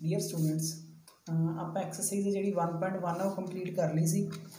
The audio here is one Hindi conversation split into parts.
डियर स्टूडेंट्स आप एक्सरसाइज जी 1.1 कंप्लीट कर ली सी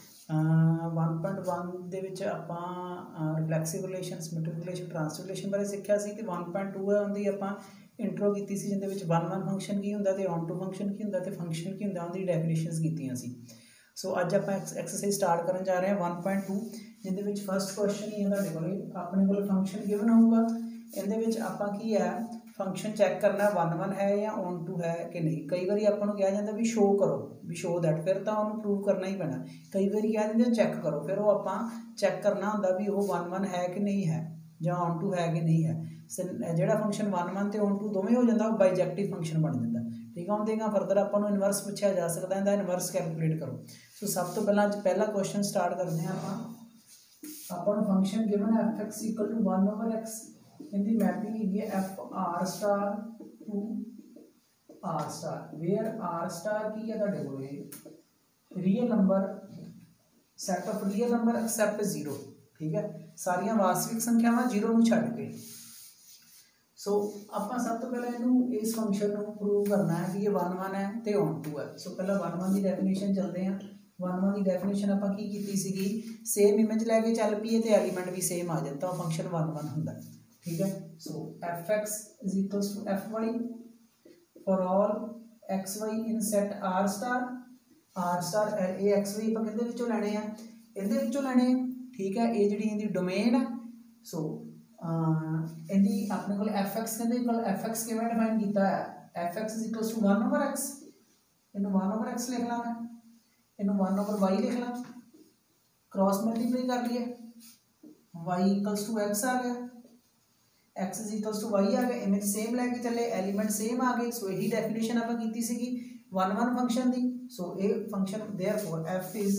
1.1 ਦੇ ਵਿੱਚ ਆਪਾਂ reflexive relation, symmetric relation, transitive relation ਬਾਰੇ ਸਿੱਖਿਆ ਸੀ ਤੇ 1.2 ਹੈ ਉਹਦੀ ਆਪਾਂ ਇੰਟਰੋ ਕੀਤੀ ਸੀ ਜਿਹਦੇ ਵਿੱਚ 1 ਫੰਕਸ਼ਨ ਕੀ ਹੁੰਦਾ ਤੇ ਔਨ ਟੂ ਫੰਕਸ਼ਨ ਕੀ ਹੁੰਦਾ ਤੇ ਫੰਕਸ਼ਨ ਕੀ ਹੁੰਦਾ ਉਹਦੀ ਡੈਫੀਨੇਸ਼ਨਸ ਕੀਤੀਆਂ ਸੀ। ਸੋ ਅੱਜ ਆਪਾਂ ਐਕਸਰਸਾਈਜ਼ ਸਟਾਰਟ ਕਰਨ ਜਾ ਰਹੇ ਹਾਂ 1.2 ਜਿਹਦੇ ਵਿੱਚ ਫਸਟ ਕੁਐਸਚਨ ਹੀ ਹੈ ਤੁਹਾਡੇ ਕੋਲ ਆਪਣੇ ਕੋਲ ਫੰਕਸ਼ਨ ਗਿਵਨ ਹੋਊਗਾ। ਇਹਦੇ ਵਿੱਚ ਆਪਾਂ ਕੀ ਹੈ फंक्शन चैक करना 1 है या ऑन टू है कि नहीं। कई बार आपको कहा जाता भी शो करो भी शो दैट फिर तो उन्होंने प्रूव करना ही पैना। कई बार कह देंगे चैक करो फिर वो आप चैक करना होंगे भी वो 1 है कि नहीं है या ऑन टू है कि नहीं है। जोड़ा फंक्शन 1 तो ऑन टू दोवें हो जाता वो बाइजैक्टिव फंक्शन बन जाता। ठीक है देगा फरदर आपको इनवर्स पूछा जा सकता है इनवर्स कैलकुलेट करो। सो सब तो पहला क्वेश्चन स्टार्ट करते हैं अपन function given F X equal to 1/x इनकी मैपिंग है F R star to R star where R star की है real number set of real number except 0। ठीक है सारिया वास्तविक संख्यावां 0 नूं छड्ड के। सो आपां सब तो पहले इनू इस फंक्शन नूं प्रूव करना है कि ये 1 है तो ऑन टू है। सो पहला 1 की डेफिनेशन चलते हैं। 1 की डेफिनेशन आपां की कीती सीगी सेम इमेज लैके चल पईए तो एलीमेंट भी सेम आ जाए तो फंक्शन 1 हुंदा। ठीक है so F X is equals to F Y for all X Y in set R star ए एक्स वाई आप किहदे लैने हैं इहदे विचों लैने। ठीक है ये जिहड़ी इहदी डोमेन है। सो इहदी अपने कोल एफ एक्स कहंदे एफ एक्स किवें डिफाइन कीता है F X is equals to 1/x इहनूं 1/x लिख ला मैं इहनूं 1/y लिख ला क्रॉस मल्टीप्लाई कर लिए y इक्वल्स टू x आ गया X is equals to Y आ गया इमेज सेम लैके चले एलीमेंट सेम आ गए। सो यही डेफिनेशन आप की सी 1 फंक्शन की। सो ये फंक्शन देयरफॉर एफ इज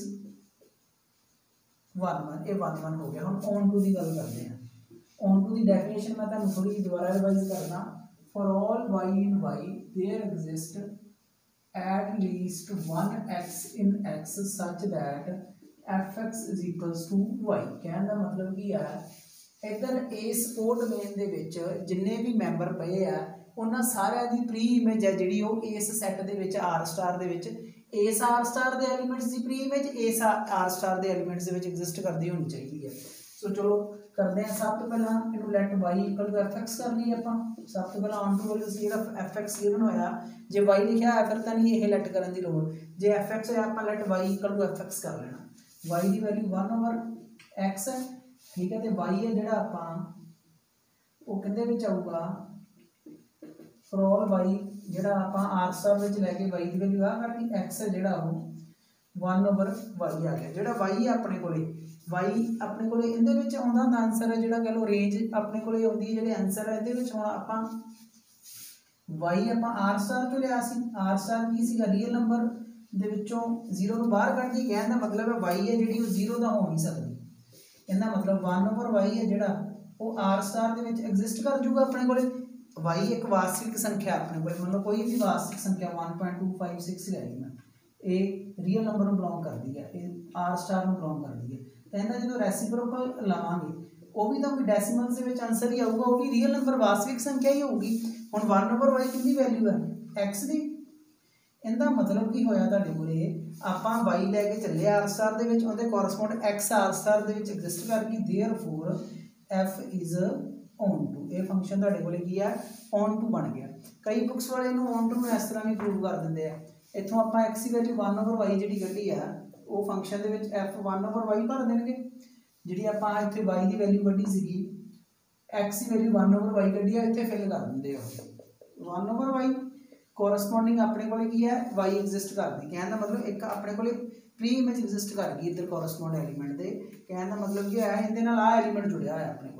1 ये 1 हो गया। हम ऑन टू की गल करते हैं ऑन टू की डेफिनेशन मैं तुहानूं थोड़ी दोबारा रिवाइज करना। For all Y in Y there exist at least 1x in x such that F X is equals to Y. कहने का मतलब की है इधर इस ओ डोमेन दे विच जिन्ने भी मैंबर पे है उन्हां सारिਆਂ ਦੀ प्री इमेज है जिहड़ी वो इस सैट दे विच आर स्टार दे विच इस आर स्टार दे एलीमेंट्स की प्री इमेज इस आर स्टार दे एलीमेंट्स दे विच एग्जिस्ट करती होनी चाहिए है। सो चलो करते हैं सब तो पहला इनू let Y equal to F X कर ली आपां। सब तो पहला ऑन टू वैल्यू जिहड़ा एफ एक्स गिवन होया जे वाई लिखा है फिर तो नहीं ये लैट करने की लोड़ जे एफ एक्स होया आपां let Y equal to F X कर लेना। वाई की वैल्यू 1/x है। ठीक है तो वाई है जोड़ा आप आऊगा फॉर ऑल वाई जो आप आर स्टार लैके वाई की वैल्यू आ करनी एक्स है जोड़ा वो 1/y आ गया। जो वाई है अपने को वाई अपने को आता आंसर है जोड़ा कह लो रेंज अपने को आती है जो आंसर है ये आप वाई आप आर स्टार चो लिया आर स्टार की रियल नंबर के 0 बाहर कट दी। कहने का मतलब है वाई है जी 0 तो हो नहीं सकती। इहदा मतलब 1/y है जोड़ा वो आर स्टार के एग्जिस्ट कर जूगा अपने को। वाई एक वास्तविक संख्या अपने को मतलब कोई भी वास्तविक संख्या 1.256 लै ली मैं ये रियल नंबर में बिलोंग करती है ये आर स्टार में बिलोंग करती है। तो इहदा जो रेसिप्रोकल लवांगे वो भी तो डेसीमल्स के आंसर ही आऊगा वो भी रियल नंबर वास्तविक संख्या ही होगी। हुण 1/y की वैल्यू है एक्स की। इहदा मतलब की होया तुहाडे कोले आपां वाई लैके चले आर स्टार दे विच उहदे कोरस्पोंड एक्स आर स्टार दे विच एग्जिस्ट करके therefore F is onto ये फंक्शन तुहाडे कोले की है ऑन टू बन गया। कई बुक्स वाले इनू ऑन टू इस तरह भी प्रूव कर दिंदे आ। इत्थों आपां एक्स की वैल्यू 1/y जिहड़ी कड्ढी है वो फंक्शन दे विच एफ 1/y भर देणगे। जिहड़ी आपां इत्थे y की वैल्यू कड्ढी सीगी एक्स की वैल्यू 1/y कड्ढी है इत्थे फिल कर दिंदे आ 1/y कोरस्पोंडिंग अपने को है वाई एग्जिस्ट कर दी। कहने का मतलब एक अपने को प्री इमेज एग्जिस्ट कर गई इधर कोरस्पोंड एलीमेंट के। कहने का मतलब क्या है इहदे नाल आ एलीमेंट जुड़िया है अपने को।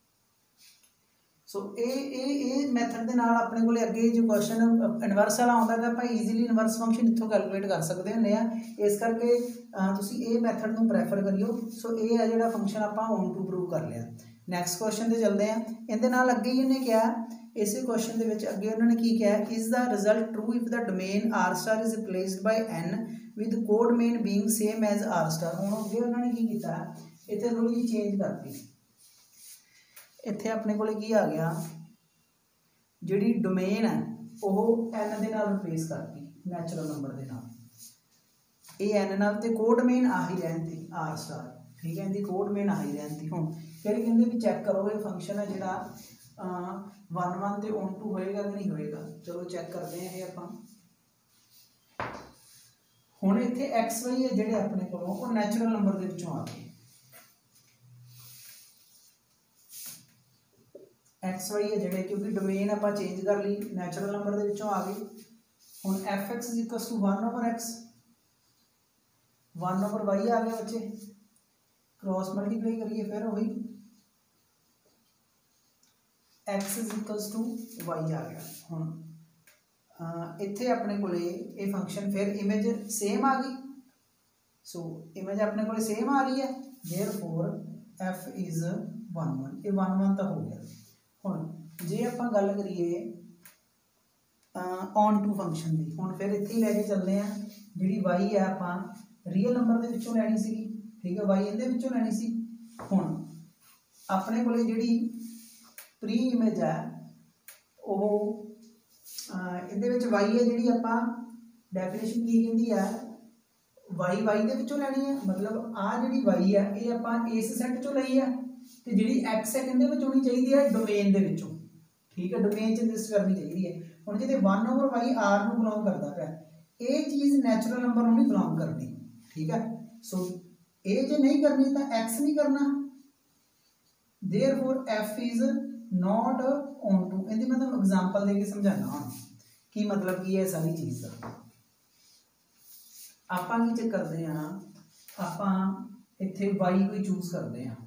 सो ये मैथड के नाल अपने को अगे जो क्वेश्चन इनवर्स वाला आता है आप ईजीली इनवर्स फंक्शन इत्थों कैलकुलेट कर सकते हैं। इस करके तुसीं ये मैथड को प्रैफर करियो। सो ये है जो फंक्शन आप ऑन टू प्रूव कर लिया। नैक्सट क्वेश्चन से चलते हैं। इहदे नाल अगे ही इन्हें क्या इस क्वेश्चन के अगे उन्होंने की क्या is the result true if the domain R star is replaced by N with codomain being same as R star. हुण अगे उन्होंने की किया इत्थे थोड़ी जी चेंज करती इत्थे अपने को आ गया जिहड़ी डोमेन है ਉਹ n ਦੇ ਨਾਲ ਰਿਪਲੇਸ ਕਰਤੀ ਨੈਚੁਰਲ ਨੰਬਰ ਦੇ ਨਾਲ। ਇਹ n ਨਾਲ ਤੇ ਕੋਡ ਮੇਨ ਆਹੀ ਰਹਿੰਦੀ r ਸਟਾਰ, ठीक है, इनकी कोड मेन आही रहती। हुण फिर कहते भी चैक करो ये फंक्शन है जिहड़ा 1 1 ते ऑन टू होएगा कि नहीं होएगा। चलो चैक करते हैं ये आपां। हुण इत्थे एक्स वाई है जिहड़े अपने कोलों वो नैचुरल नंबर दे विचों आ गए, एक्स वाई है जिहड़े क्योंकि डोमेन आपां चेंज कर ली नैचुरल नंबर दे विचों आ गए। हुण F X is equals to 1 over X, 1 over Y आ गया बच्चे, क्रॉस मल्टीप्लाई करिए फिर वही X is equals to Y आ गया। हुण इत्थे अपने कोले ये फंक्शन फिर इमेज सेम आ गई, सो इमेज अपने कोले सेम आ रही है, देयरफॉर एफ इज 1 1, ये 1 1 तो हो गया। हुण जे आपां गल करिए ऑन टू फंक्शन की, हुण फिर इत्थे ही लैके चलते हैं जिहड़ी वाई है आपां रियल नंबर दे विचों लैनी सीगी, ठीक है, वाई इहदे विचों लैनी सी। हुण अपने कोले जिहड़ी प्री इमेज है वो इहदे विच वाई है जिहड़ी आपां डेफिनेशन की कहंदी है वाई वाई दे विचों लैनी है, मतलब आ जिहड़ी वाई है ये आपां इस सैट चों लई है ते जिहड़ी एक्स है किहदे विच होनी चाहिदी है डोमेन दे विचों, ठीक है, डोमेन च एग्जिस्ट करनी चाहिदी है। हुण जिहदे 1 ओवर वाई आर नूं बिलोंग करदा पिया, ये चीज़ नैचुरल नंबर नूं नहीं बिलोंग करनी, ठीक है। सो ये जो नहीं करनी तो एक्स नहीं करना, therefore F is not onto. इहदी मैं तुहानूं एग्जांपल देके समझाना हुण की मतलब की है सारी चीज़ का। आपां की चेक करते हैं, आपां इत्थे वाई कोई चूज करते हैं,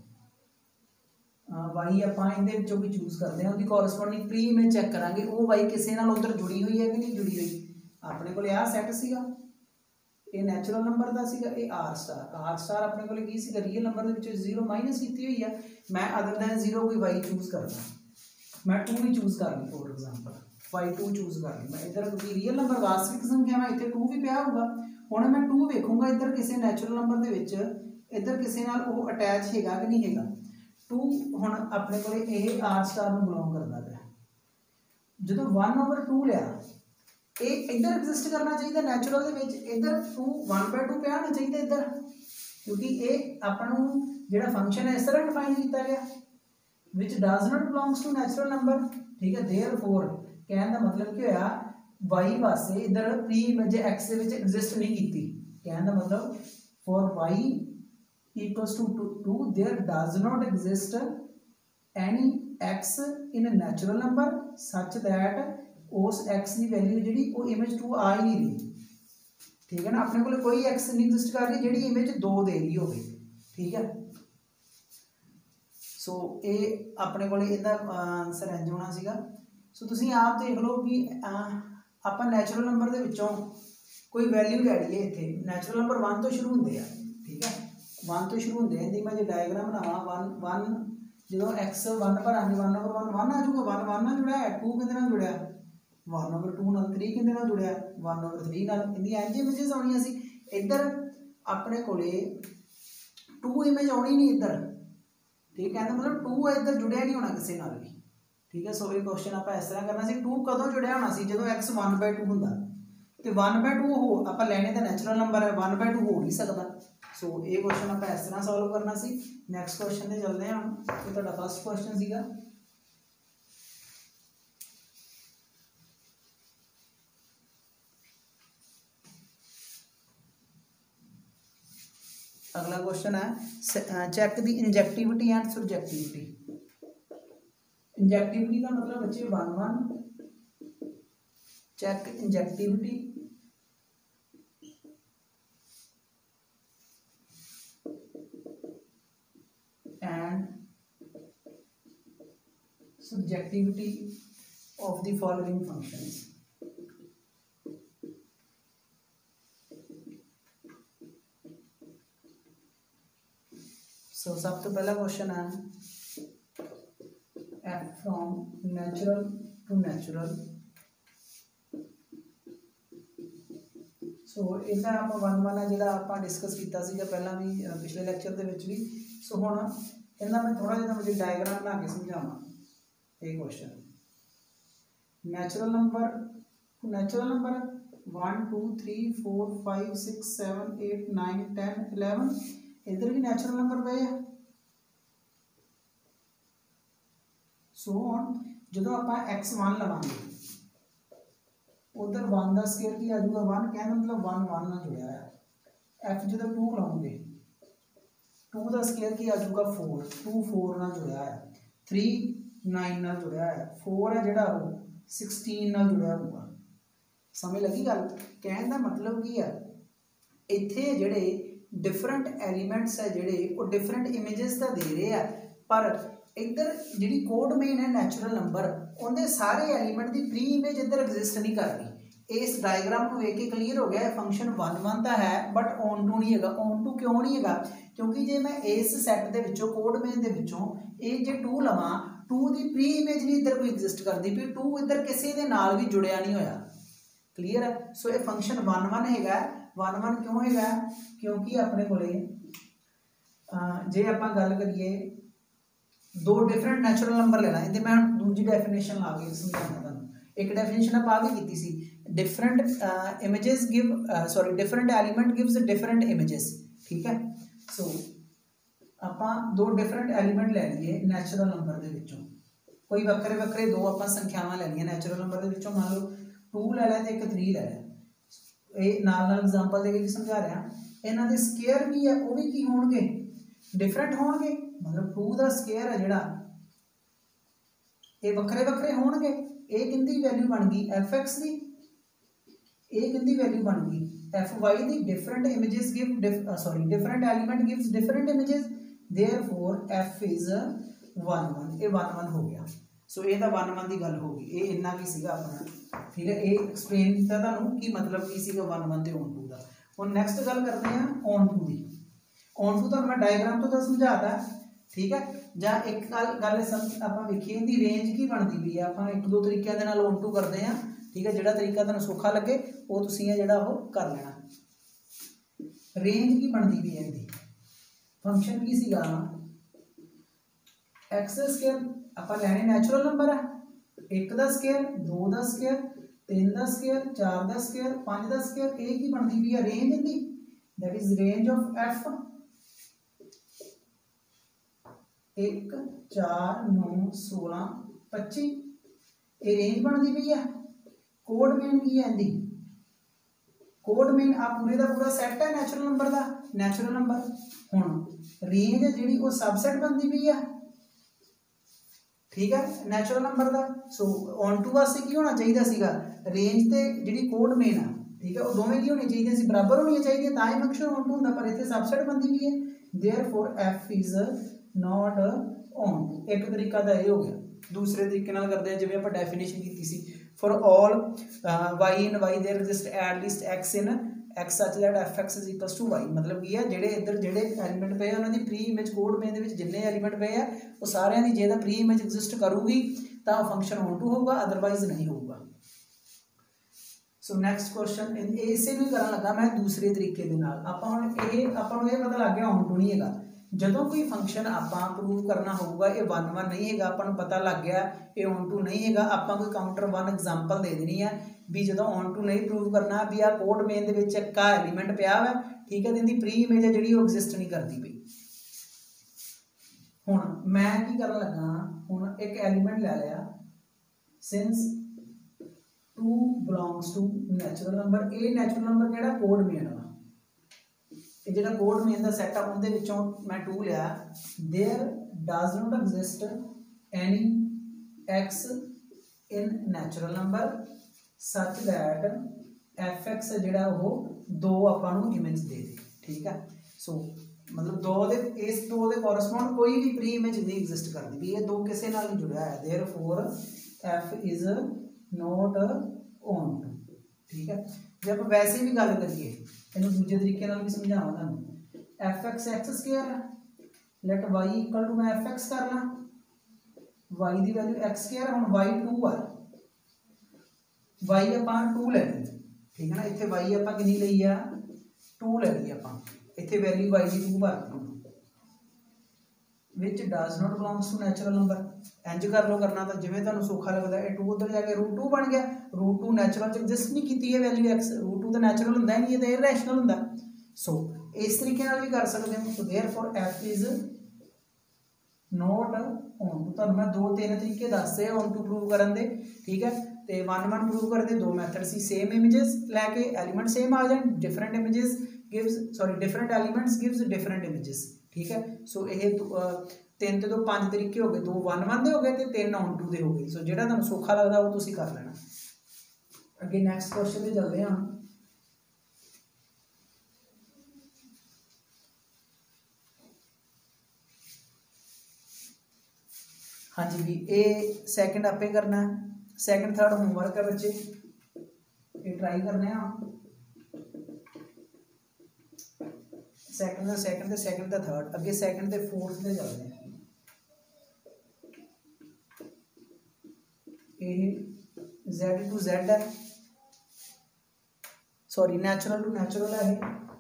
वाई आपां इहदे विचों कोई चूज करते हैं, उसकी कोरसपोंडिंग प्री इमेज चेक करांगे वो वाई किसी नाल उधर जुड़ी हुई है कि नहीं जुड़ी हुई। अपने कोल आ सैट सीगा, ये नैचुरल नंबर का सीगा, ये आर स्टार अपने को की सीगा रियल नंबर दे विच 0 माइनस की हुई है। मैं अदर दैन 0 कोई वाई चूज करना, मैं 2 भी चूज कर ली फॉर एग्जांपल, वाई 2 चूज कर ली मैं इधर, क्योंकि रियल नंबर वास्तविक संख्या में इतने 2 भी पिया होगा। हुण मैं 2 वेखूंगा इधर किसी नैचुरल नंबर दे विच इधर किसी नाल वो अटैच हैगा कि नहीं हैगा। 2 हुण अपने को ये आर स्टार नूं बिलोंग करदा पिया, जदों 1 ओवर 2 लिया ये इधर एग्जिस्ट करना चाहिए नैचुरल दे विच, इधर 2 1/2 पे आना चाहिए इधर, क्योंकि ये अपन जिहड़ा फंक्शन है इस तरह डिफाइन किया गया which does not belongs to natural number, ठीक है। देयरफॉर कहने का मतलब की होया वाई वास्ते इधर प्री इमेज एक्स दे विच एग्जिस्ट नहीं की, कहने का मतलब for Y equals to 2 there does not exist any X in a natural number such that उस एक्स की वैल्यू जी वो इमेज 2 आ ही नहीं रही, ठीक है ना। अपने को कोई एक्स नहीं एग्जिस्ट कर रही जी इमेज 2 दे रही हो, ठीक है। सो ये अपने को आंसर इंज होना सीगा। सो तुसीं आप देख लो कि आप नैचुरल नंबर के विचों कोई वैल्यू लै लीए, इत्थे नैचुरल नंबर 1 तो शुरू होंगे हैं, ठीक है, 1 तो शुरू होंगे। इहदी मैं जो डायग्राम बनावा 1 1 जो एक्स 1 भरांगे 1 ओवर 1 1 आ जाऊगा, 1 1 नाल जुड़िया, 2 किहदे नाल जुड़िया 1 ओवर 2 नाल, 3 किहदे नाल जुड़िया 1 ओवर 3 नाल। इहदी इंज इमेजेस आउणियां सी, इधर अपने कोले 2 इमेज आउणी नहीं इधर, ठीक है, मतलब 2 इधर जुड़िया नहीं होना किसी नाल भी, ठीक है। सो ये क्वेश्चन आप इस तरह करना सी, 2 कदों जुड़िया होना सी जदों x 1/2 हुंदा, ते 1/2 हो आप लैने तो नैचुरल नंबर है, 1/2 हो नहीं सकता। सो ये क्वेश्चन आप इस तरह सॉल्व करना सी। नैक्सट क्वेश्चन ते चलते हैं हम। ये तुहाडा फर्स्ट क्वेश्चन सीगा, अगला क्वेश्चन है check the injectivity and surjectivity. Injectivity का मतलब बच्चे 1 1 check injectivity and surjectivity of the following functions. So सब तो पहला क्वेश्चन है f from natural to natural. So इसका आप 1 1 है जो आप डिस्कस किया पहला भी पिछले लैक्चर के भी। सो हुण इन्हां मैं थोड़ा जिहा मुझे डायग्राम बना के समझावां। ये question natural number natural number 1 2 3 4 5 6 7 8 9 10 11 इधर भी नेचुरल नंबर पे है। सो ऑन जो आप x1 लवांगे उधर 1 का स्केयर की आ जाऊगा 1 कहने मतलब 1 1 ना जुड़ा है। f जो 2 लाओगे 2 का स्केयर की आ जाऊगा 4 2 4 ना जुड़ा है। 3 9 ना जुड़ा है। 4 है जोड़ा वो 16 ना जुड़ा होगा। समझ लगी गल कहने का मतलब की है इत्थे जेडे डिफरेंट एलीमेंट्स है जेडे वो डिफरेंट इमेजेस तो दे रहे हैं पर इधर जी कोड मेन है नैचुरल नंबर उनके सारे एलीमेंट की प्री इमेज इधर एग्जिस्ट नहीं कर रही। इस डायग्राम को वेख के क्लीयर हो गया फंक्शन 1 1 तो है बट ऑन टू नहीं है। ऑन टू क्यों नहीं है क्योंकि जे मैं इस सैट के कोड मेन के जे 2 लवां 2 की प्री इमेज नहीं इधर कोई एग्जिस्ट करती भी 2 इधर किसी के नाल भी जुड़िया नहीं होया। क्लीयर है। सो ये फंक्शन 1 1 है 1 1 क्यों है क्योंकि अपने को जे आप गल करिए दो डिफरेंट नैचुरल नंबर लेना ये मैं दूसरी डेफिनेशन ला के समझाना तुहानू। एक डेफिनेशन आप आगे की सी different images give sorry different element gives different images. ठीक है। सो आप दो डिफरेंट एलीमेंट ले लीए नैचुरल नंबर के विचों कोई वक्रे वक्रे दो आप संख्यावां ले लीए नैचुरल नंबर के विचों मान लो 2 ले लिया तो एक 3 ले लिया। ये नाल एग्जांपल देके समझा रहा इन्हां दे स्केयर भी है वो भी की होणगे डिफरेंट होणगे मतलब 2 का स्केयर है जोड़ा ये वक्रे वक्रे होणगे। ये किंदी वैल्यू बन गई एफ एक्स की ये किंदी वैल्यू बन गई एफ वाई की। Different images give sorry different element gives different images therefore F is 1 1 ये 1 1 हो गया। सो ये 1 1 की गल होगी ये इन्ना की सीगा अपना। ठीक है ये एक्सप्लेन किया तुहानू कि मतलब की सीगा 1 1 ते ऑन टू का। हुण नैक्सट गल करते हैं ऑन टू की। ऑन टू तो मैं डायग्राम तो समझाता। ठीक है ਜਾਂ एक गल समझ आप वेखिए इहदी रेंज की बनती पई है। आप एक दो तरीकों के नाल ऑन टू करते हैं। ठीक है जिहड़ा तरीका तुहानू सौखा लगे वो तुसीं जिहड़ा वो कर लेना। रेंज की बनती पई है इहदी फंक्शन की सीगा एक्स स्केयर आप लैने नैचुरल नंबर है 1 का स्केयर 2 का स्केयर 3 का स्केयर 4 का स्केयर 5 का स्केयर ये की बनती पई है रेंज इहदी that is range of F 1 4 9 16 25 ये रेंज बनती पई है। कोड मेन की है इहदी कोड मेन आ पूरे का पूरा सैट है नैचुरल नंबर का नैचुरल नंबर हुण रेंज जी वो सबसैट बनती पई है। ठीक है नैचुरल नंबर का। सो ऑन टू वास्ते की होना चाहिए सीगा रेंज ते जी कोड मेन है। ठीक है वो दोवें की होनी चाहिए सी बराबर होनी चाहिए तां ही फंक्शन ऑन टू होंदा पर इत्थे सबसैट बनती पई है। Therefore F is not onto. एक तरीका तो यह हो गया। दूसरे तरीके नाल करते हैं जिवें आपां डेफिनेशन की सी for all Y in Y there exist at least X in X such that F X is equals to Y. मतलब की है जेडे इधर जेडे एलीमेंट पे उन्होंने प्री इमेज कोड में जिन्ने एलीमेंट पे है वो सारिਆਂ ਦੀ ਜੇ प्री इमेज एग्जिस्ट करूगी तो फंक्शन ऑन टू होगा अदरवाइज नहीं होगा। सो नैक्सट क्वेश्चन इसे भी करन लगा मैं दूसरे तरीके दे नाल आपां ये पता लग गया ऑन टू नहीं है। ਜਦੋਂ कोई फंक्शन आपां प्रूव करना होगा ये 1 1 नहीं है आपां नूं पता लग गया ये ऑन टू नहीं है आपां कोई काउंटर 1 एग्जांपल दे देनी है भी जो ऑन टू नहीं प्रूव करना भी आ कोड मेन दे विच एक एलीमेंट पिया है। ठीक है इहदी प्री इमेज है जिहड़ी वो एग्जिस्ट नहीं करती पई। हुण मैं की करन लगा हुण एक एलीमेंट ले लिया since 2 belongs to natural number. A natural number किहड़ा कोड मेन है जो कोड मेन का सैट है उन्हें मैं 2 लिया। There does not exist any X in natural number such that F X जोड़ा वो 2 आपां नूं इमेज दे दे। ठीक है। सो मतलब 2 दे इस 2 के कोरसपोंड कोई भी प्री इमेज नहीं एग्जिस्ट करती भी ये 2 किसी नाल जुड़िया है। Therefore F is not onto. ठीक है जे आप वैसे भी गल करिए इन दूजे तरीके भी समझावा तुहानूं F X X square let Y equal to मैं एफ एक्स कर ला वाई की वैल्यू एक्स स्केयर हुण वाई 2 है वाई आपां 2 ले ली। ठीक है ना इत्थे वाई आपां कितनी लई आ 2 ले ली आपां इत्थे वैल्यू वाई की 2 भरती। Which does not belongs to natural number. इंज कर लो, करना तो जिवें तुहानूं सौखा लगदा है। 2 उधर जाके √2 बन गया, √2 नैचुरल च एग्जिस्ट नहीं कीती है वैल्यू x, √2 तो नैचुरल हुंदा ही नहीं, ये तो इरैशनल हुंदा। सो इस तरीके नाल भी कर सकते हो। So therefore f is not onto. तुहानूं मैं 2-3 तरीके दसदे ऑन टू प्रूव करन दे, ठीक है। तो 1-1 प्रूव करते 2 मैथड सी, सेम इमेजेस लैके एलीमेंट सेम आ जाए, different images gives sorry different elements gives different images, ठीक है। सो ये 3 तो 5 तरीके हो गए, 2 1-1 दे हो गए, 3 ऑन टू दे हो गए। सो जिहड़ा तुहानूं सौखा लगदा वो तुसीं कर लेना। अगे नैक्सट क्वेश्चन ते चलते हैं। हाँ जी भी, ये सैकेंड आपे करना है, सैकेंड थर्ड होमवर्क है बच्चे, ये ट्राई करने हैं। सैकेंड ते थर्ड, अगे सैकेंड ते फोर्थ ते चलते हैं। ये Z टू Z है, सॉरी नैचुरल टू नैचुरल है,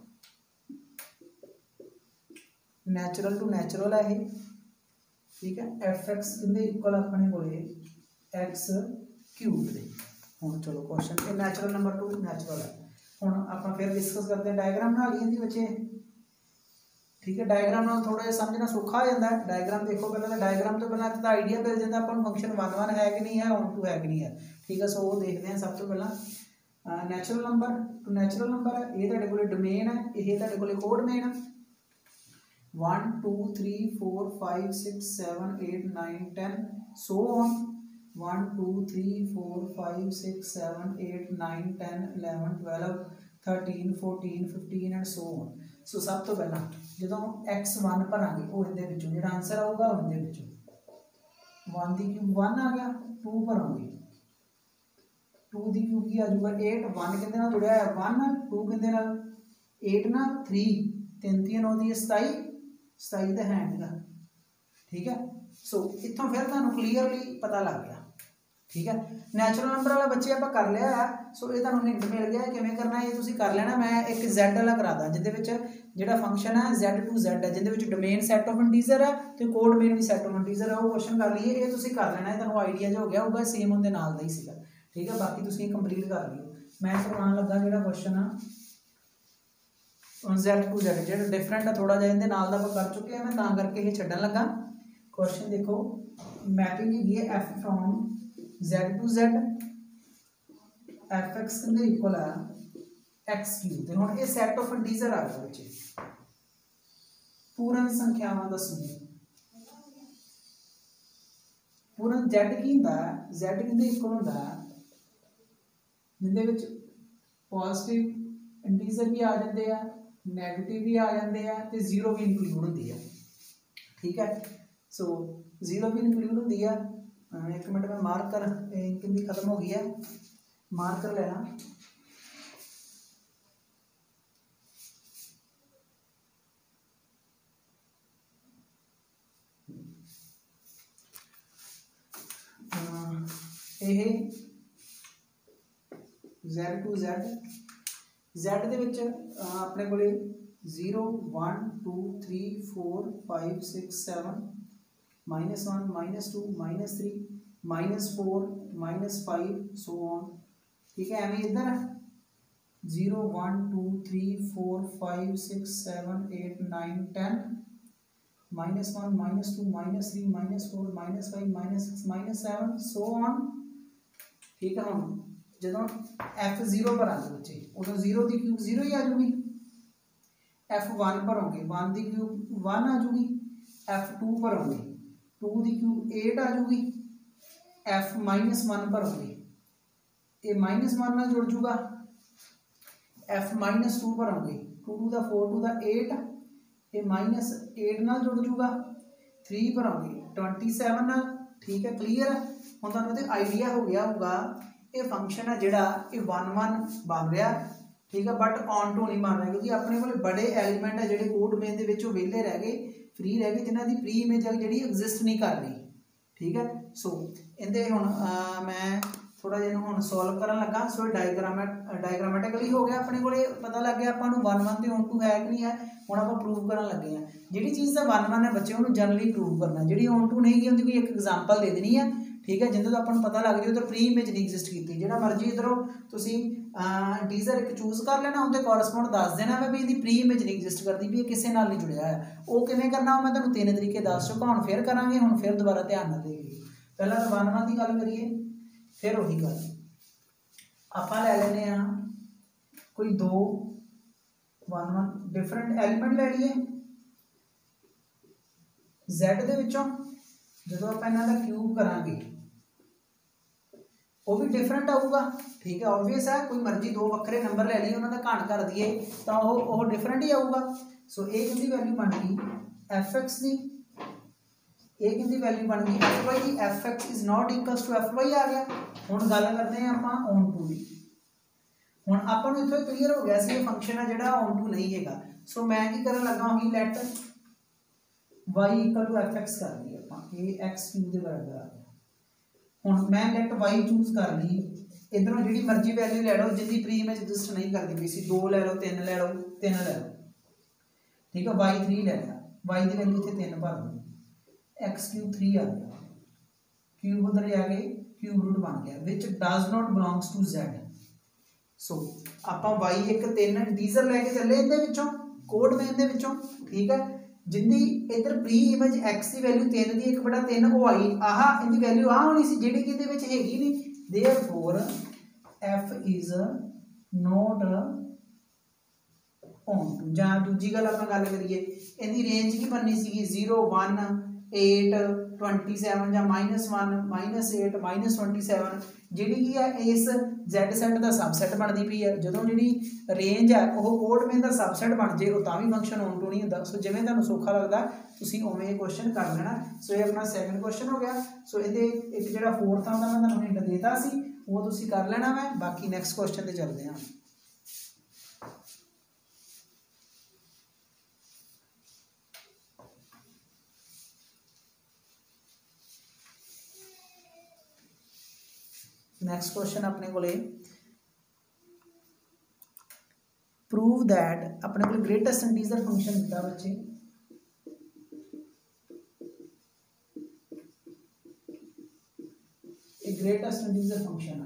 नैचुरल टू नैचुरल है, ठीक है। fx किंदे इक्वल अपने कोले x क्यूब दे। हुण चलो क्वेश्चन ये नैचुरल नंबर टू नैचुरल है। हुण आपां फिर डिस्कस करते हैं, डायग्राम बना ली बच्चे, ठीक है। डायग्राम नाल थोड़ा जिहा समझना सौखा हो जाता है। डायग्राम देखो पहले, तो डायग्राम तो पहले तो आइडिया मिल जाता है अपन फंक्शन 1-1 है कि नहीं है, ऑन टू है कि नहीं है, ठीक है। सो वो देखते हैं सब तो पहला natural number to natural number है, ये तुहाडे कोले डोमेन है, ये तुहाडे कोले कोडमेन है। 1 2 3 4 5 6 7 8 9 10 so on, 1 2 3 4 5 6 7 8 9 10 11 12 13 14 15 and so on। So सब तो पहला जो x1 भरांगे वो इहदे विचों जिहड़ा आंसर आऊगा उहदे विचों 1 दी क्यूब 1 आ गया, 2 भरांगे 2 दी क्यूब की आ जाऊगा 8, 1 किहदे नाल जुड़िया है 1, 2 किहदे नाल 8 नाल 3, 3 3 9 दी 27, 27 तो है नहीं, ठीक है। सो इतों फिर तुहानूं क्लीयरली पता लग गया, ठीक है। नैचुरल नंबर वाला बच्चे आप कर लिया है। सो ये तुहानूं हिंट मिल गया किवें करना है, ये तुसीं कर लेना। मैं एक Z वाला करादा जिहदे विच जिहड़ा फंक्शन है Z टू Z है, जिहदे विच डोमेन सैट ऑफ इंटीजर है तो कोड मेन भी सैट ऑफ इंटीजर है, वो क्वेश्चन कर लीए। ये तुसीं कर लेना है, तुहानूं आइडिया जो हो गया होगा सेम उहदे नाल दा ही सीगा, ठीक है। बाकी तुसीं कंप्लीट कर लियो। मैं करवाउण लगा जिहड़ा क्वेश्चन आ Z टू Z जो डिफरेंट है थोड़ा जिहा, इहदे नाल दा कर चुके हैं, मैं तां करके ये छड्डण लगा। क्वेश्चन देखो, मैपिंग हैगी है f from Z to Z, fx किंदे इक्वल है x क्यूब। ते हुण ये सैट ऑफ इंटीजर आ गया बच्चे, पूर्ण संख्यावां दा समूह। पूर्ण Z की हुंदा है, Z किंदे इक्वल हुंदा है जिहदे विच पॉजिटिव इंटीजर भी आ जाते हैं, नैगेटिव भी आ जाते हैं, तो जीरो भी इंक्लूड होती है, ठीक है। सो जीरो भी इंक्लूड होती है। एक मिनट में मार्कर इनकी खत्म हो गई है, मार्कर लेना। Z टू Z, Z दे विच अपने कोले 0 1 2 3 4 5 6 7 -1 -2 -3 -4 -5 सो ऑन, ठीक है। एवं इधर 0 1 2 3 4 5 6 7 8 9 10 -1 -2 -3 -4 -5 -6 -7 सो ऑन, ठीक है। हम जो f0 पर आते बच्चे उदों 0 की क्यूब 0 ही आ जाऊगी, f1 पर होंगे 1 की क्यूब 1 आ जाऊगी, f2 पर होंगे 2 की क्यूब 8 आ जाऊगी, f-1 पर होंगे ये -1 ना जुड़ जूगा, f-2 पर होंगे 2 टू द 4 टू द 8, ये -8 ना जुड़ जूगा, 3 पर होंगे 27 ना, ठीक है। क्लीयर है, हम तुहानूं आइडिया हो गया होगा ये फंक्शन है जिहड़ा ये 1-1 बन रहा, ठीक है, बट ऑन टू नहीं बन रहा क्योंकि अपने को बड़े एलीमेंट है जिहड़े कोड मेन दे विचों वेले रह गए, फ्री रह गए, जिन्हां दी प्री इमेज जिहड़ी एग्जिस्ट नहीं कर रही, ठीक है। सो इहदे हुण मैं थोड़ा जिहा हुण सॉल्व करन लगा। सो डायग्रामेटिकली हो गया, अपने कोले पता लग गया आपां नूं 1 1 ते ऑन टू है कि नहीं है। हुण आपां प्रूव करन लगे हैं। जिहड़ी चीज़ दा 1 1 है बच्चे उहनूं जनरली प्रूव करना, जिहड़ी ऑन टू नहीं गी उहदी कोई एक एग्जाम्पल दे देनी है, ठीक है, जिंदे तो आपां नूं पता लग जाए उधर प्री इमेज नहीं एग्जिस्ट कीती। जिहड़ा मर्जी इधरों तुसीं टीजर एक चूज कर लेना, उहदे कोरस्पोंड दस देना वा भी इहदी प्री इमेज नहीं एग्जिस्ट करती, भी किसी नाल नहीं जुड़िया है। वो किवें करना मैं तुहानूं 3 तरीके दस चुका, हुण फिर करांगे। हुण फिर दोबारा ध्यान नाल देखिए, पहलां तो 1 1 की गल करिए, फिर वही गल आपां ले लेने आ कोई 2 1 1 डिफरेंट एलीमेंट ले लीए Z दे विचों। जदों आपां इन्हां दा क्यूब करांगे वो भी डिफरेंट आऊगा, ठीक है, ऑबवियस है। कोई मर्जी 2 वक्रे नंबर ले लिए उन्होंने घाट कर दिए तो वो डिफरेंट ही आऊगा। सो एक की वैल्यू बन गई fx की, एक की वैल्यू बन गई fy की। fx is not equals to fy आ गया। हुण गल करते हैं आपां ऑन टू की। हुण आपां नूं इत्थों क्लीयर हो गया सी ये फंक्शन है जिहड़ा ऑन टू नहीं हैगा। सो मैं की करन लगा ही let y equal to fx कर ली आपां, ये x क्यूब दे बराबर आ गया। हुण मैं लेट y चूज कर ली, इधरों जिहड़ी मर्जी वैल्यू ले लो जिंदी प्री इमेज एग्जिस्ट नहीं करती पई सी। 2 ले लो, 3 ले लो, 3 ले लो, ठीक है, y 3 ले लिया, y की वैल्यू इत्थे 3 भर दो, x क्यूब 3 आ गया, क्यूब उधर जाके क्यूब रूट बन गया which does not belongs to z। So आपां y एक 3 इंटीजर लेके चले इहदे विचों, कोड में इहदे विचों, ठीक है, जिंदी इधर प्री इमेज x की वैल्यू 3 दी 1/3 वो आई, आहा इहदी वैल्यू आ होनी सी जिहड़ी कि इहदे विच हैगी नहीं। Therefore f is not onto. जां दूजी गल आपां गल करिए, इहदी रेंज की बननी सी 0 1 8 27 जां -1 -8 -27, जिहड़ी की है इस Z सैट का सबसैट बनती पई है। जदों जिहड़ी रेंज है वो कोड में दा सबसैट बन जाए वो तां भी फंक्शन ऑन टू नहीं होंदा। सो जिवें तुहानूं सौखा लगदा तुसीं उवें ये क्वेश्चन कर लेना। सो ये अपना सैकंड क्वेश्चन हो गया। सो इहदे एक जिहड़ा फोर्थ आउंदा मैं तुहानूं हिंट देता सी वो तुसीं कर लेना मैं। बाकी नैक्सट क्वेश्चन ते चलदे हां। नैक्सट क्वेश्चन अपने को प्रूव दैट अपने को ग्रेटेस्ट इंटीजर फंक्शन दिता बच्चे, एक ग्रेटेस्ट इंटीजर फंक्शन है।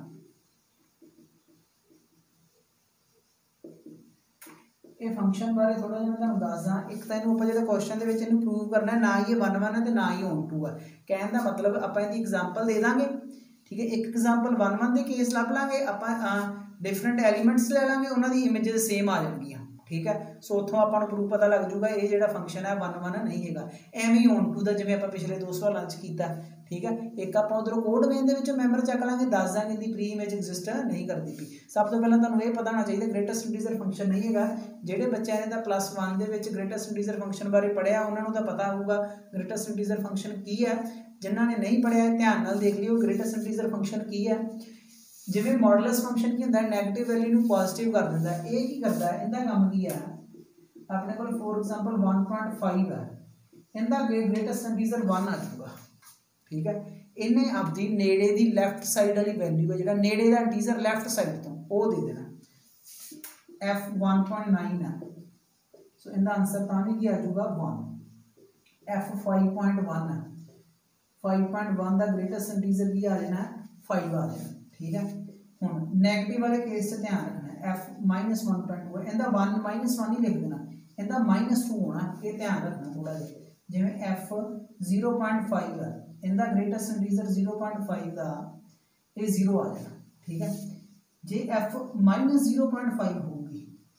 ये फंक्शन बारे थोड़ा जिहा मैं तुहानूं दसदा। एक तां इहनूं आपां जिहड़ा क्वेश्चन दे विच इहनूं प्रूव करना है, ना ही 1 1 है ते ना ही ऑन टू है। कहण दा मतलब आपां इहदी एग्जांपल दे दांगे, ठीक है, एक एग्जांपल 1 1 के केस लभ लांगे आपां, डिफरेंट एलीमेंट्स ले लांगे उन्हां दी इमेजेस सेम आ जाणगीआं, ठीक है। सो उत्थों आपां नूं प्रूफ पता लग जूगा ये जिहड़ा फंक्शन है 1 1 नहीं हैगा। एवें ही ऑन टू दा जिवें आपां पिछले 2 सवालां च कीता, ठीक है। एक आपां उधरों कोड वेन दे विचों मैंबर चक लांगे, दस दांगे इहदी प्री इमेज एग्जिस्ट नहीं करती पई। सब तो पहलां तुहानूं ये पता होना चाहिए ग्रेटेस्ट इंटीजर फंक्शन नहीं हैगा। जिहड़े बच्चों ने +1 दे विच ग्रेटेस्ट इंटीजर फंक्शन बारे पढ़िया उन्हां नूं तां पता होऊगा ग्रेटेस्ट इंटीजर फंक्शन की है। जिन्हां ने नहीं पढ़िया ध्यान नाल देख लियो ग्रेटेस्ट इंटीजर फंक्शन की है। जिवें मॉडुलस फंक्शन की हुंदा नेगेटिव वैल्यू नूं पॉजिटिव कर दिंदा है। ये की करदा है, इहदा काम की है, अपने कोल फॉर एग्जांपल 1.5 है, इहदा ग्रेटेस्ट इंटीजर 1 आ जाऊगा, ठीक है। इन्हें अपनी नेड़े की लैफ्ट साइड वाली वैल्यू है, जिहड़ा नेड़े का इंटीजर लैफ्ट साइड तो वो दे देना, f 1.9 है। सो इनका आंसर तां भी की आ जाऊगा 1। f 5.1 है, 5.1 का ग्रेटेस्ट इंटीजर की आ जाना 5 आ जाना, ठीक है। हुण नैगेटिव वाले केस से ध्यान रखना, f -1.2 है, इनका 1 -1 ही लिख देना, इनका -2 होना, ये ध्यान रखना थोड़ा जिहा। जिवें f 0.5 है, इनका ग्रेटेस्ट इंटीजर 0.5 का ये 0 आ जाना, ठीक है। जे f -0.5 होगी,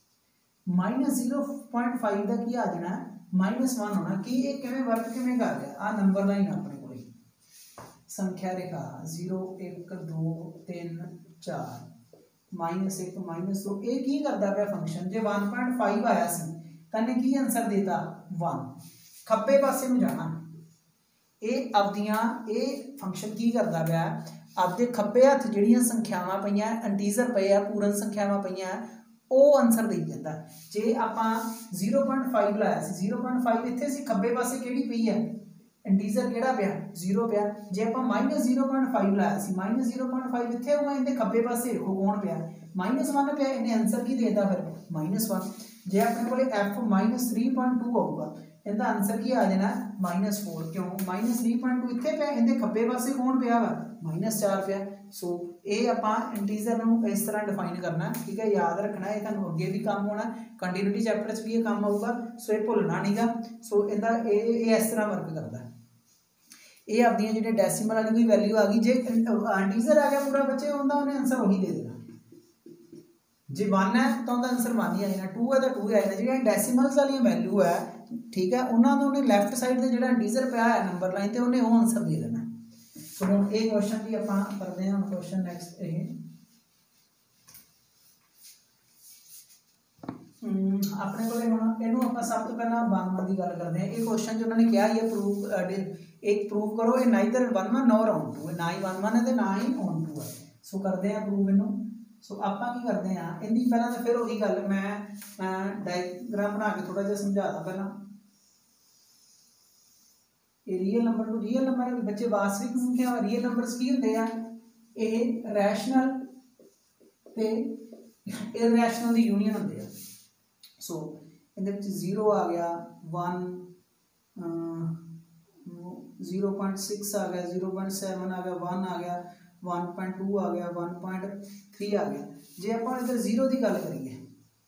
-0.5 का की आ जाना -1 होना। कि ये किवें वर्क किवें कर रहा, आ नंबर लाइन अपने को संख्या रेखा 0 1 2 3 4 -1 -2 ये की करता पाया फंक्शन। जे 1.5 आया सी तने की आंसर देता 1, खब्बे पासे में जाना। ये अपदियां ये फंक्शन की करता पाया, आपदे खब्बे हथ जिहड़ियां संख्यावां पईयां इंटीजर पे आ, पूर्ण संख्यावां पईयां वो आंसर दे जाता। जे आपां 0.5 लाया सी, 0.5 इत्थे सी, खब्बे पासे किहड़ी पई है इंटीजर किहड़ा पिया 0 पिया। जे आप -0.5 लाया सी -0.5 इत्थे होगा, इहदे खब्बे पासे देखो कौन पिया -1 पिया, इन्हें आंसर की देता फिर -1। जे अपने को f -3.2 आऊगा, इनका आंसर की आ जाना -4। क्यों -3.2 इत्थे पिया, इहदे खब्बे पासे कौन पिया वा -4 पिया। सो ये आप इंटीजर नूं इस तरह डिफाइन करना, ठीक है, याद रखना है, तुहानूं अगे भी काम होना, कंटिन्यूटी चैप्टर च भी ये काम आऊगा। सो ये भुलना नहीं गा। सो इहदा ये इस तरह वर्क करता है। ये आपदियां जिहड़े डेसिमल वाली कोई वैल्यू आ गई, जे इंटीजर आ गया पूरा बच्चे उनका उन्हें आंसर वही दे देना। जे 1 है तो उनका आंसर 1 ही आ जाना, 2 है तो 2 ही आ जाना। जिहड़ियां डेसिमल्स वाली वैल्यू है, ठीक है, उन्होंने उन्हें लैफ्ट साइड से जिहड़ा इंटीजर पिया है नंबर लाइन ते उन्हें वो आंसर दे देना। सो हुण ये क्वेश्चन भी आपां करते हैं। क्वेश्चन नेक्स्ट अपने को इनू आप सब तो पहला 1 की गल करते हैं। ये क्वेश्चन जो उन्होंने कहा ये प्रूव करो, ये नाइदर 1 नॉर ऑन 2 है, ना ही 1 है तो ना ही ऑन 2 है। सो करते हैं प्रूव इनू। सो आप की करते हैं इनकी पहला तो फिर वही गल मैं डायग्राम बना के थोड़ा जिहा समझाता पहला। ये real number to real number है बच्चे, वास्तविक संख्या रियल नंबर्स की होंगे हैं, ये रैशनल ते इररैशनल दी यूनियन होंगे हैं। सो इहदे विच 0 आ गया, 1 0.6 आ गया, 0.7 आ गया, 1 आ गया, 1.2 आ गया, 1.3 आ गया। जे आप इधर 0 की गल करिए,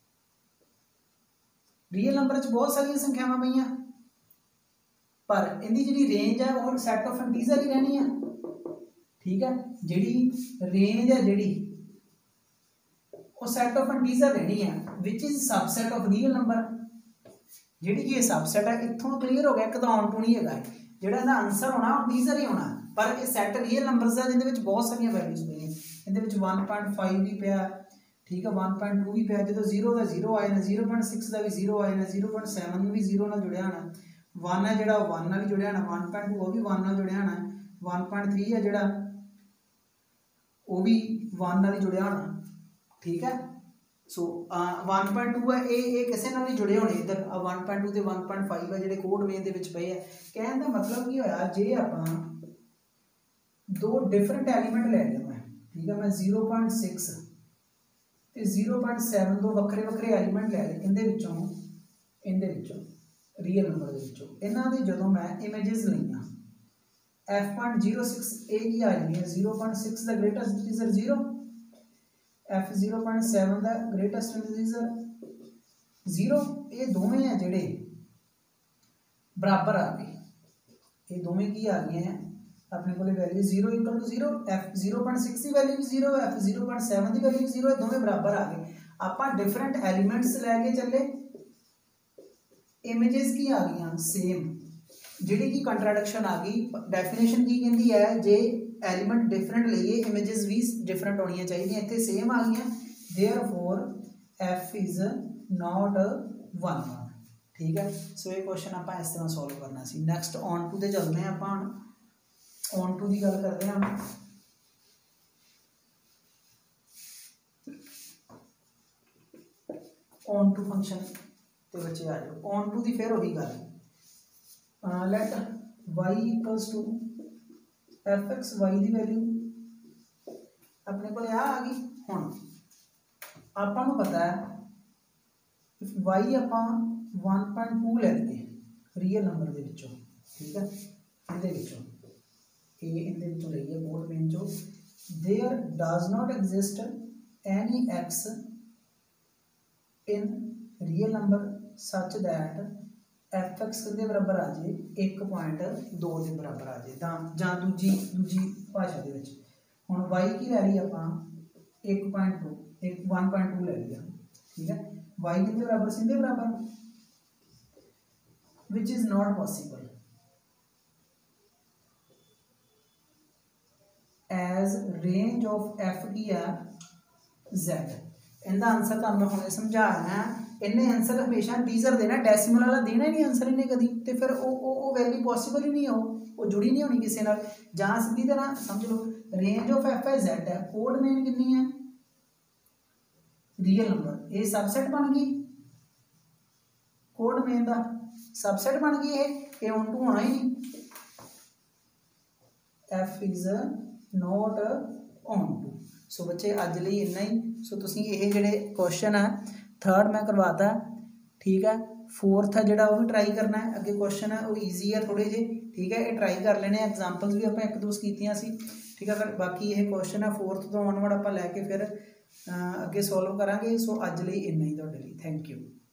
रियल नंबर च बहुत सारिया संख्यावां पईयां, पर इनकी जी रेंज है वो सैट ऑफ इंटीजर ही रहनी है, ठीक है। जी रेंज है जी वो सैट ऑफ इंटीजर रहनी है, which is subset of real number. जी ये सबसैट है, इत्थों क्लीयर हो गया, एक तो ऑन टू नहीं है, जो आंसर होना इंटीजर ही होना, पर यह सैट रियल नंबर्स है जिन्हें बहुत सारिया वैल्यूज पे हैं। ये 1.5 भी पिया, ठीक है, 1.2 भी पिया, जो 0 का 0 आ जाना, 0.6 का भी 0 आ जाना, 0.7 भी 0 नाल जुड़िया होना, 1 है जो 1 नाल जुड़िया होना, 1.2 वो भी 1 नाल जुड़िया होना, 1.3 है जो वो भी 1 नाल जुड़िया होना, ठीक है। सो 1.2 है ये किसी नाल नहीं जुड़े होने, इधर 1.2 ते 1.5 है जो कोड मेन दे विच पए है। कहने का मतलब की होया, जे आपां दो डिफरेंट एलीमेंट ले लिया मैं, ठीक है, मैं 0.6 ते 0.7 दो वक्रे वक्रे एलीमेंट ले लिए, इहदे विचों रियल नंबर दे विचों, इन्हां दी जदों मैं इमेजेस लईआं f.06 ए की आ जानी है, 0.6 the greatest integer 0, f 0.7 the greatest integer 0, ये दोवें है जिहड़े बराबर आ गए, ये दोवें की आ गए हैं अपने को वैल्यू 0 इक्वल टू 0, f 0.6 की वैल्यू 0, f 0.7 की वैल्यू 0 है, दोवें बराबर आ गए। आपां डिफरेंट एलिमेंट्स लैके चले, इमेजेस की आ गई सेम, जिहड़ी की कंट्राडिक्शन आ गई, डेफिनेशन की कहती है जे एलिमेंट डिफरेंट लईए इमेजेस भी डिफरेंट होनी चाहिए, इतने सेम आ गई, देयरफॉर f इज नॉट 1, ठीक है। सो ये क्वेश्चन आप इस तरह सॉल्व करना सी। नैक्सट ऑन टू ते चलते हैं, आप ऑन टू की गल करते हैं। ऑन टू फंक्शन ते बच्चे आ जाओ, ऑन टू की फिर वही गल, let y equals to F x y की वैल्यू अपने को आ गई। हुण आपां नूं पता है y आपां 1.2 ले लिए रियल नंबर दे विचों, ठीक है, इहदे विचों इहदे विचों लईए बोर्ड मेन चो, there does not exist any x in real number such that F x के बराबर आ जाए 1.2 के बराबर आ जाए, जां दूजी भाषा दे विच हुण वाई की लै ली आपां 1.2 ले लिया, ठीक है, वाई के बराबर सीधे बराबर, which is not possible as range of f की है z। इनका आंसर तो मैं हमने समझाया, इन्हें आंसर हमेशा इंटीजर देना, डेसिमल वाला देना ही नहीं आंसर इन्हें कभी, तो फिर वो वैल्यू पॉसिबल ही नहीं है, वो जुड़ी नहीं होनी किसी नाल। जहाँ सीधी तरह समझ लो रेंज ऑफ एफ है जेड है, कोड मेन कितनी है रियल नंबर, ये सबसेट बन गई, कोड मेन का सबसेट बन गई, ये ऑन टू होना ही नहीं, F is not on to। सो बच्चे अज लिए इन्ना ही। सो तुसीं ये जिहड़े क्वेश्चन है थर्ड मैं करवाता, ठीक है। फोर्थ है जिहड़ा वो भी ट्राई करना है, अगे क्वेश्चन है वो ईजी है थोड़े जे, ठीक है। ये ट्राई कर लेने, एग्जाम्पल्स भी आप एक दो कीतियां सी, ठीक है। फिर बाकी ये क्वेश्चन है फोर्थ तो ऑनवर्ड आप लैके फिर अगे सॉल्व करांगे। सो अज लिए इन्ना ही तुहाडे लिए। Thank you.